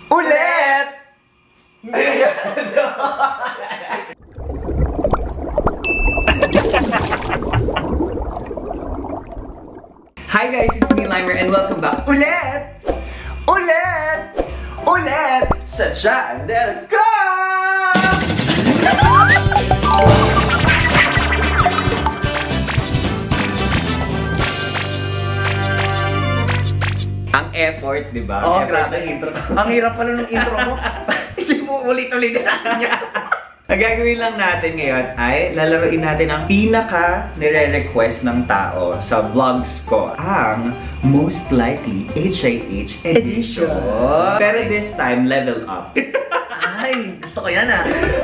Ulit! Hi guys, it's me Limer and welcome back ulit! Ulit! Sa channel ko! Ang effort, di ba? Oo, grabe intro. Ang hirap pala ng intro mo. Isip mo ulit-ulit natin niya. Ang gagawin lang natin ngayon ay lalaroin natin ang pinaka nire-request ng tao sa vlogs ko, ang Most Likely HIH Edition. Pero this time, level up. Ay, gusto ko yan ah.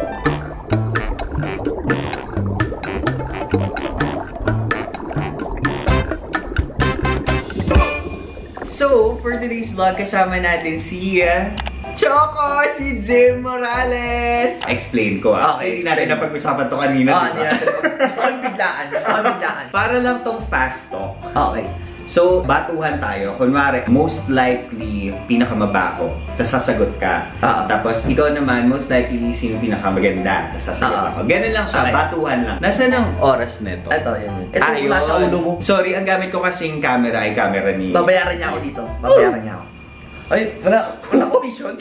So, for today's vlog, kasama natin si Choco, si Jim Morales. Explain ko ah. Okay, hindi natin napag-usapan to kanina, hindi natin. Gusto kong biglaan. Para lang tong fast talk. Okay. So, batuhan tayo. Kunwari, most likely, pinakamabaho. Tapos sasagot ka. Tapos, ikaw naman, most likely, sino pinakamaganda. Tapos sasagot ako. Ganun lang siya. Okay. Batuhan lang. Nasaan ang oras nito? Ito, yun. Ito mula sa ulo mo. Sorry, ang gamit ko kasing camera ay camera ni... Babayaran niya ako dito. Babayaran niya ako. Ay, wala commission.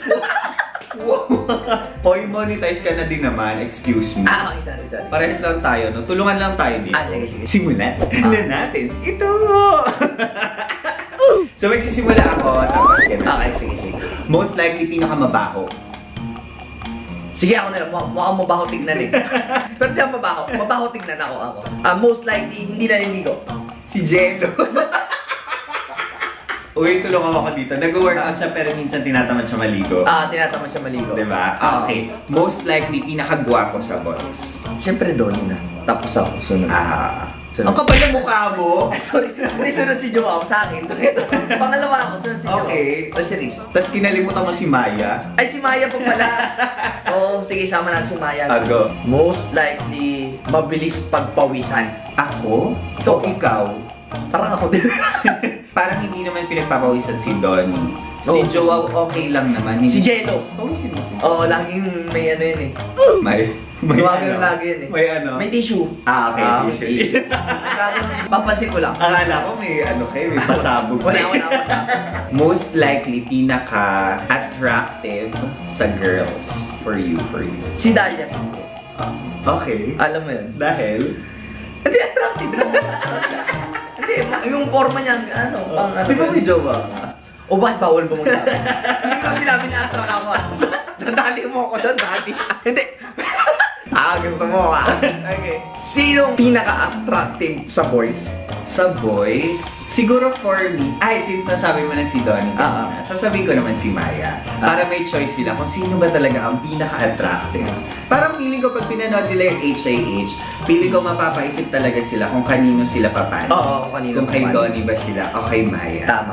Hoy, monetize ka na din naman. Excuse me. Okay, sorry. Parehas lang tayo, no? Tulungan lang tayo dito. Sige. Simulan na natin. Ito! So, magsisimula ako. Tapos, ganun. Okay, sige. Most likely, pinakamabaho. Sige, ako na lang. Mukhang mabaho tignan eh. Pero di ako mabaho. Mabaho tignan ako. Most likely, hindi naliligo. Si Jello. Uy, tulungan ako dito. Nag-workout siya pero minsan tinatamad siya maligo. Tinatamad siya maligo. Diba? Okay. Most likely, pinakagwapo sa boys. Siyempre Donnie na. Tapos ako, sunod. Ang kapal ng mukha mo! Sorry, hindi sunod si Joao sa akin. Pangalawa ako, sunod si Joao. Okay. O, series. Tapos kinalimutan mo si Maya. Ay, si Maya po pala. Sige, sama natin si Maya. Go. Most likely, mabilis pagpawisan. Ako? O ikaw? Parang ako din. Parang hindi naman pinagpapawisan si Donnie. Si Joao okay lang naman. Si Jello. Pawisin mo si Oo, laging may ano yun eh. May Gumagano lagi yun eh. May ano? May tissue. Okay, tissue. Papansin ko lang. Akala ko may ano kayo, may pasabog. Wala. Most likely, pinaka-attractive sa girls. For you. Si Dahlia. Okay. Alam mo yun? Dahil? Hindi, attractive. Hindi, yung forma niya, pang ano. Di ba may jowa? O bakit bawal mo magsabi? Hindi ko sinabi na attract ako. Nadali mo ako doon, dati. Hindi. Gusto mo Okay. Sinong pinaka-attractive sa boys? Sa boys? Siguro for me, since nasabi mo na si Donnie, sasabihin ko naman si Maya. Para may choice sila kung sino ba talaga ang pinaka-attractive. Parang feeling ko pag pinanood nila yung HIH, feeling ko mapapaisip talaga sila kung kanino sila papano. Oo, kanino. Kung kay Donnie ba sila o kay Maya. Tama.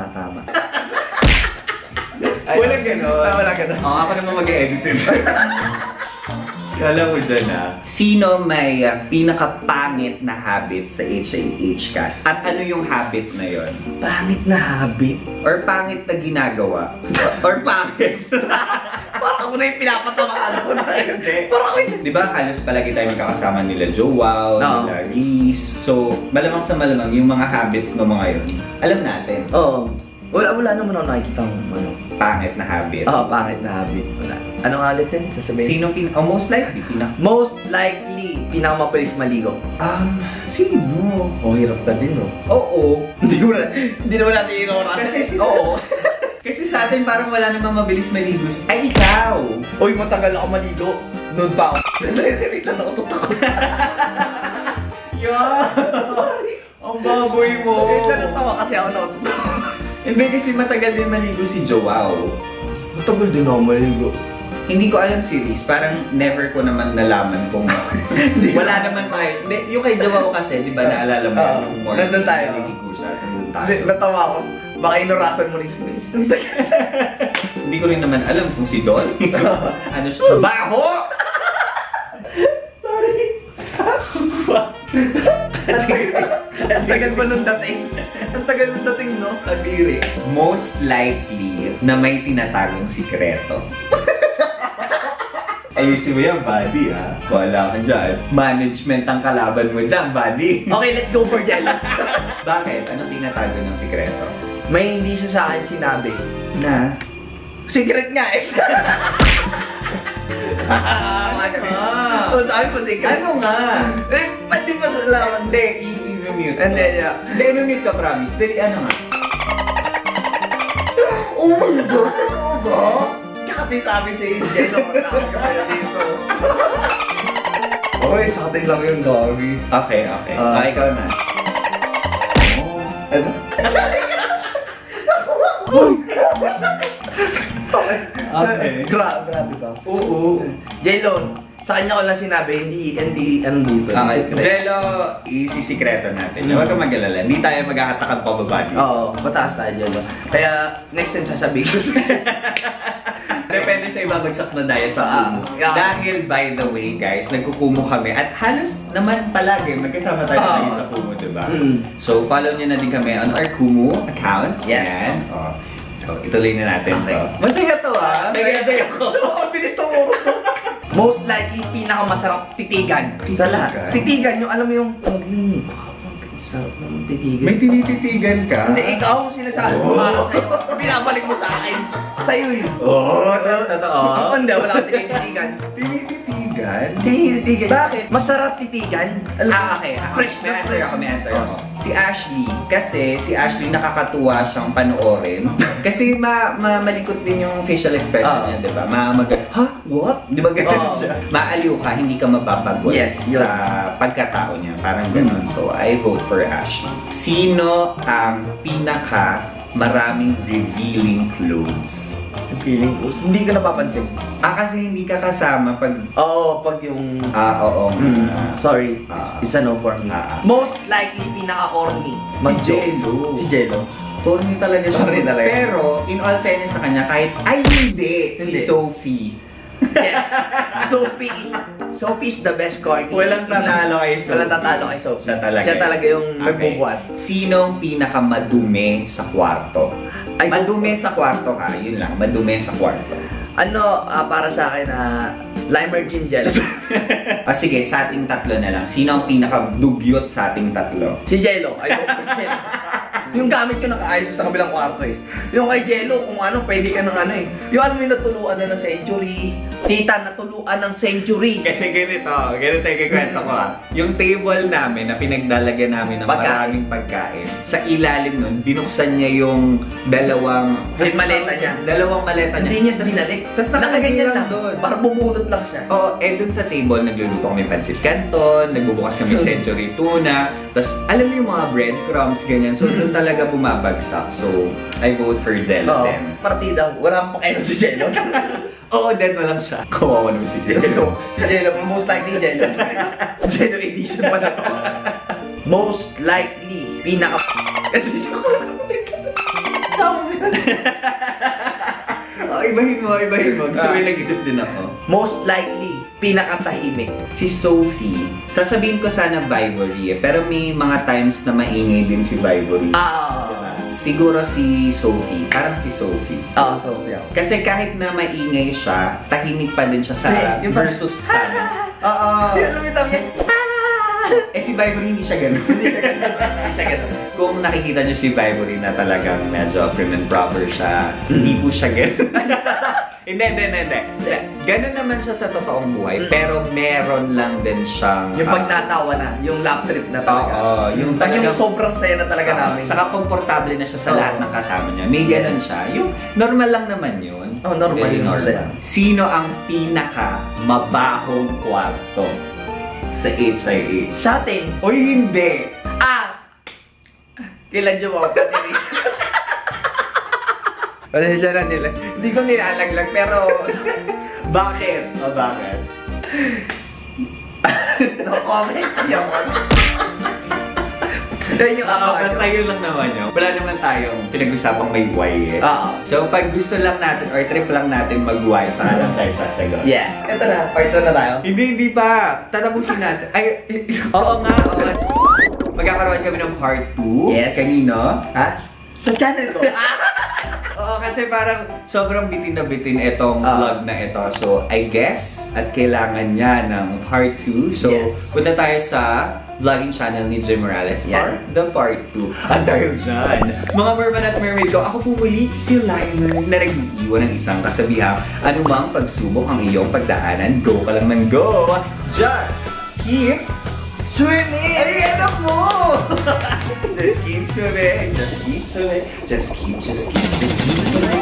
Walang ganon. Ako naman mag-e-edit din. Kala mo dyan Sino may pinaka-pangit na habit sa HIH cast? At ano yung habit na yon? Pangit na habit? Or pangit na ginagawa? Or pangit? Parang ako na yung pinapatamaan ko na yun. Parang ako yung... Di ba halos palagi tayo magkakasama nila Joao, nila Reese. So, malamang sa malamang yung mga habits ng mga yun, alam natin. Oo. Wala naman ako nakikita pangit na habit. Pangit na habit. Wala. Anong ulit yun? Sasabihin? Sino most likely? Most likely, pinakamabilis maligo. Sino? Hirap ka din, no? Oo. Hindi naman natin inoras. Oo. Kasi sa atin parang wala namang mabilis maligos. Ay, ikaw! Uy, matagal ako maligo. Noon pa ako. Wait lang ako tutakot. Sorry. Ang baboy mo. Natawa kasi ako natutakot. Hindi kasi matagal din maligo si Joao. Matagal din ako maligo. Hindi ko alam series, parang never ko naman nalaman kung wala naman tayo. Yung kay Joao kasi, di ba naalala mo yung morning? Nandun tayo. Nandun tayo. Natawa ako. Baka inurasan mo rin si Chris. Hindi ko rin naman alam kung si Don. Ano siya? Baho! Sorry. Ang tagal ba nung dating? Ang tagal ng dating, no? Kadiri. Most likely na may tinatagong sikreto. Ayusin mo yan, buddy, ha? Wala ka dyan. Management ang kalaban mo dyan, buddy. Okay, let's go for Jello. Bakit? Anong tinatago ng sikreto? May hindi siya sa akin sinabi. Na? Secret nga eh. Sabi ko secret. Ano nga? Eh, ba't di ba salaman? Hindi, i-mute ko. Hindi, yeah. Hindi, i-mute ka, promise. Dali, ano nga? Oh my God! Ano ba? Sabi si Jello. Dito. Oy, sa atin lang yung gagi. Okay, okay. Ikaw na. Ano? Okay. Grabe ba? Oo. Jello, sa kanya ko lang sinabi, hindi, anong dito? Okay, Jello, isisikreto natin. Huwag kang mag-alala. Hindi tayo maghahatakang pababa dito. Oo, mataas tayo, Jello. Kaya, next time sasabihin ko Depende sa ibabagsak na dahil sa kumo. Dahil, by the way, guys, nagkukumo kami. At halos naman palagi, magkasama tayo lagi sa kumo, diba? So, follow nyo na din kami on our kumo accounts. Yes. Yan. Oh. So, ituloy na natin Okay. to. Masaya to, ha? Nagaya ko. Ang bilis to mo. Most likely, pinakamasarap titigan. Sa lahat. Titigan, yung alam mo yung sarap naman titigan. May tinititigan ka? Hindi, ikaw sinasabi mo para sa'yo. Binabalik mo sa akin. Sa'yo yun. Oo, totoo. Ako hindi, wala kang tinititigan. Tinititigan? Tinititigan. Bakit? Masarap titigan. Okay. Fresh May na answer ako, may answer ako. Oh. Si Ashley, kasi si Ashley nakakatuwa siyang panoorin. Kasi malikot din yung facial expression niya, di ba? Ha? What? Di ba ganun siya? Maaliw ka, hindi ka mapapagod sa pagkatao niya. Parang ganun. So, I vote for Ashley. Sino ang pinaka maraming revealing clothes? Feeling ko, hindi ka napapansin. Kasi hindi ka kasama pag... Oo, pag yung... Oo. Sorry, it's a no for me. Most likely, pinaka-corny. Si Jello. Si Jello. Corny talaga siya. Corny talaga. Pero, in all fairness sa kanya, kahit... Ay, hindi! Si Sophie. Yes. Sophie is the best corny. Walang tatalo kay Sophie. Walang tatalo kay Sophie. Siya talaga yung nagbubuhat. Sinong pinakamadumi sa kwarto? Madumi sa kwarto ka, yun lang. Madumi sa kwarto. Ano, para sa akin, Limer Jim Jello. Sige, sa ating tatlo na lang. Sino ang pinakadugyot sa ating tatlo? Si Jello. Ayoko for Jello. Yung gamit ko nakaayos sa kabilang kwarto eh. Yung kay Jello, kung ano, pwede ka ng ano eh. Yung alam mo yung natuluan na ng century. Tita, natuluan ng century. Kasi ganito yung kikwento ko. Yung table namin na pinagdalagyan namin ng maraming pagkain, sa ilalim nun, binuksan niya yung dalawang maleta niya. Dalawang maleta niya. Hindi niya dinalik. Tapos nakaganyan lang doon. Para bumulot lang siya. Oo, dun sa table, nagluluto kami pancit canton, nagbubukas kami century tuna, tapos alam mo yung mga breadcrumbs, ganyan. So, dun talaga bumabagsak. So, I vote for Jello then. Partida, wala akong pakainom si Jello. Oo, then walang siya. Kawawa naman si Jello. Si Jello, most likely Jello. Jello edition pa na to. Most likely, ito siya ko. Ibahin mo. Gusto mo yung nag-isip din ako. Most likely, pinakatahimik. Si Sophie, sasabihin ko sana Vivory pero may mga times na maingay din si Vivory. Diba? Siguro si Sophie, parang si Sophie. Sophie. Kasi kahit na maingay siya, tahimik pa din siya sa versus sana. Sino lumitaw niya? Si Vivory hindi siya ganun. Hindi siya ganun. Kung nakikita niyo si Vivory na talagang medyo prim and proper siya, hindi po siya ganun. Hindi. Ganun naman siya sa totoong buhay, pero meron lang din siyang... Yung pagtatawa na, yung lap trip na talaga. Yung sobrang saya na talaga namin. Saka komportable na siya sa lahat ng kasama niya. May ganun siya. Yung normal lang naman yun. Normal yung normal. Sino ang pinaka mabahong kwarto sa HIH? Sa atin. Uy, hindi! Kailan yung mga katiris? Pasensya na nila. Hindi ko nilalaglag, pero... Bakit? Bakit? No comment. Basta yun lang naman yun. Wala naman tayong pinag-usapang may why eh. So, pag gusto lang natin or trip lang natin mag-why, saka lang tayo sasagot. Yeah. Ito na, part 2 na tayo. Hindi pa. Tatapusin natin. Oo nga. magkakaroon kami ng part 2. Yes. Kanino? Ha? Sa channel ko. Oo, kasi parang sobrang bitin na bitin itong vlog na ito. So, I guess, at kailangan niya ng part 2. So, punta tayo sa vlogging channel ni Jim Morales for the part 2. At dahil dyan, mga merman at mermaid ko, ako po muli si Liner na nag-iiwan ng isang kasabihan. Anumang pagsubok ang iyong pagdaanan, go ka lang ng go. Just keep swimming! Ay, alam mo! Just keep swimming, just keep swimming, just keep swimming.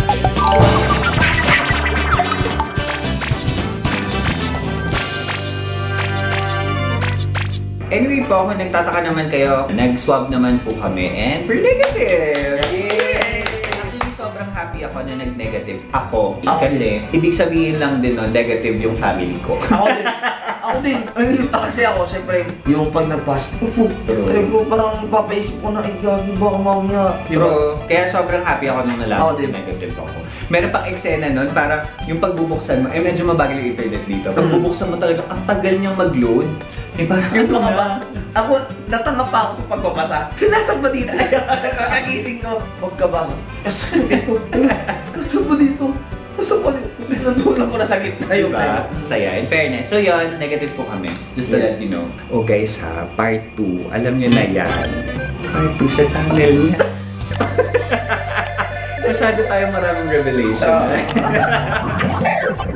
Anyway po, kung nagtataka naman kayo, nag-swab naman po kami and we're negative! Yay! Actually, sobrang happy ako na nag-negative ako. Kasi, ibig sabihin lang din no, negative yung family ko. Ako din. Kasi ako, syempre, yung pag nag-pass, try ko parang papaisip ko na, gagi baka mamaya. Pero, kaya sobrang happy ako nung nalaman na negative ako. Meron pang eksena nun, parang yung pagbubuksan mo, medyo mabagal yung internet dito. Pagbubuksan mo talaga, ang tagal niyang mag-load. Parang yung mga ba? Ako, natanga pa ako sa pagkabasa. Nasa ba dito? Nakakagising ko. Pagkabasa. Gusto mo dito? Gusto mo dito? Nandun ko na sa gitna yung diba? Saya. In fairness. So yun, negative po kami. Just to let you know. Oh guys ha, part 2. Alam nyo na yan. Part 2 sa channel niya. Masyado tayong maraming revelation.